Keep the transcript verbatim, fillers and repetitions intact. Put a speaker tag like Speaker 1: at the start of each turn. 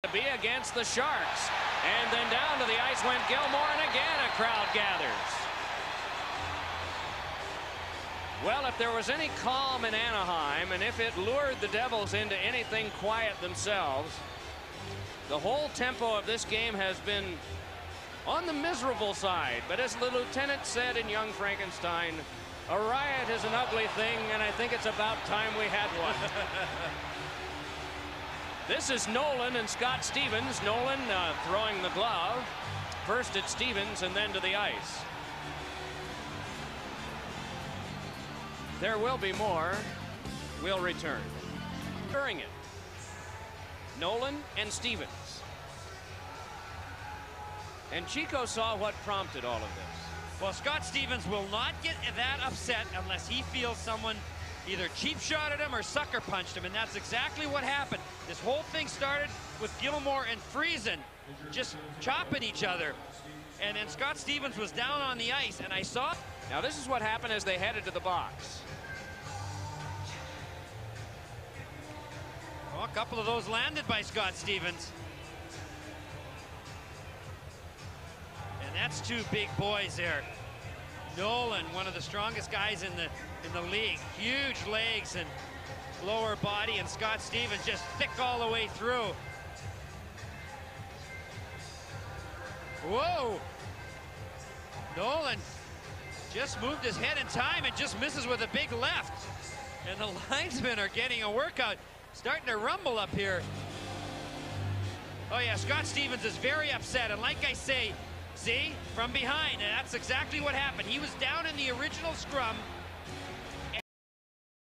Speaker 1: Be against the Sharks. And then down to the ice went Gilmour, and again a crowd gathers. Well, if there was any calm in Anaheim, and if it lured the Devils into anything quiet themselves, the whole tempo of this game has been on the miserable side. But as the lieutenant said in Young Frankenstein, a riot is an ugly thing, and I think it's about time we had one. This is Nolan and Scott Stevens. Nolan uh, throwing the glove. First at Stevens and then to the ice. There will be more. We'll return. During it, Nolan and Stevens. And Chico saw what prompted all of this.
Speaker 2: Well, Scott Stevens will not get that upset unless he feels someone either cheap shotted him or sucker punched him, and that's exactly what happened. This whole thing started with Gilmour and Friesen just chopping each other, and then Scott Stevens was down on the ice, and I saw.
Speaker 1: Now this is what happened as they headed to the box.
Speaker 2: Well, a couple of those landed by Scott Stevens. And that's two big boys there. Nolan, one of the strongest guys in the in the league, huge legs and lower body, and Scott Stevens just thick all the way through. Whoa! Nolan just moved his head in time and just misses with a big left. And the linesmen are getting a workout, starting to rumble up here. Oh yeah, Scott Stevens is very upset, and like I say, see, from behind, and that's exactly what happened. He was down in the original scrum,